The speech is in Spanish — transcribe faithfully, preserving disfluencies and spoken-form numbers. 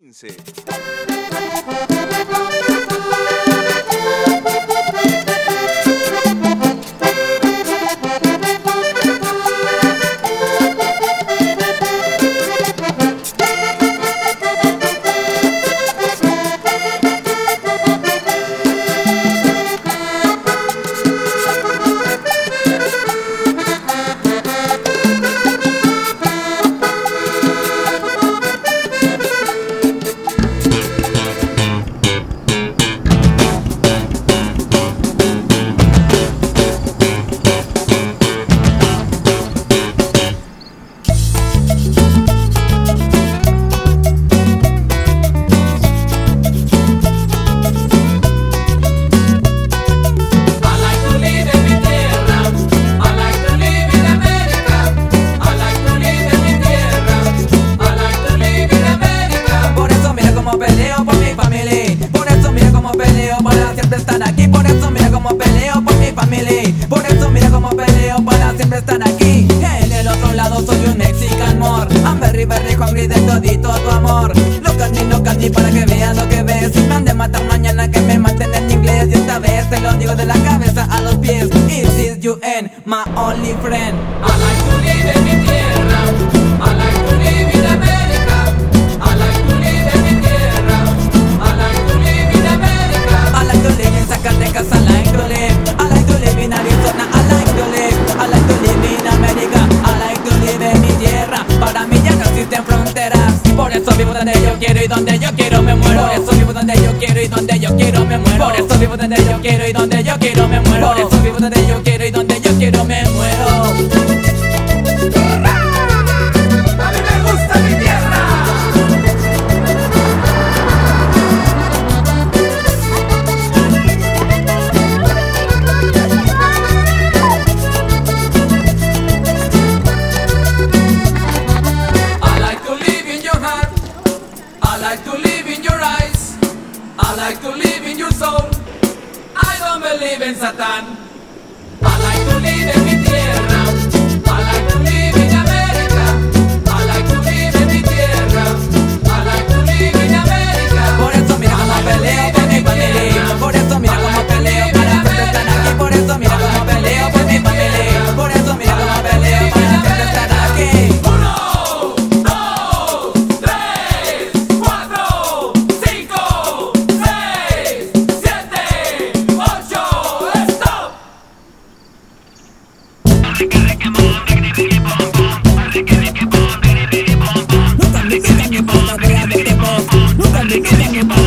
quince. Peleo por mi familia, por eso mira como peleo para siempre estar aquí. Por eso mira como peleo por mi familia, por eso mira como peleo para siempre estar aquí. En el otro lado soy un mexican more, I'm very very hungry de todito tu amor. Look at me, look at me para que veas lo que ves. Si me han de matar mañana que me maten en inglés. Y esta vez te lo digo de la cabeza a los pies. It is you and my only friend. I like to live en mi tierra, I like to live in America, I like to live en mi tierra, I like to live in America. I like to live in Zacatecas, I like to live. I like to live in Arizona, I like to live. I like to live in America, I like to live en mi tierra. Para mí ya no existen fronteras. Por eso vivo donde yo quiero y donde yo quiero me muero. Por eso vivo donde yo quiero y donde yo quiero me muero. Por eso vivo donde yo quiero y donde yo quiero me muero. Por eso vivo donde yo quiero y donde yo quiero me muero. A mí me gusta mi tierra. I like to live in your heart, I like to live in your eyes, I like to live in your soul. I don't believe in Satan. I like to live en mi tierra, I like to live in America, I like to live en mi tierra, I like to live in America. Por eso mira como peleo por mi familia. Por eso mira como peleo para siempre estar aquí. Por eso mira como peleo por mi familia. Por eso mira como peleo para siempre estar aquí. Uno, dos, tres, cuatro, cinco, seis, siete, ocho, stop. Nunca me quiten mi puta de la de Nunca me quiten mi puta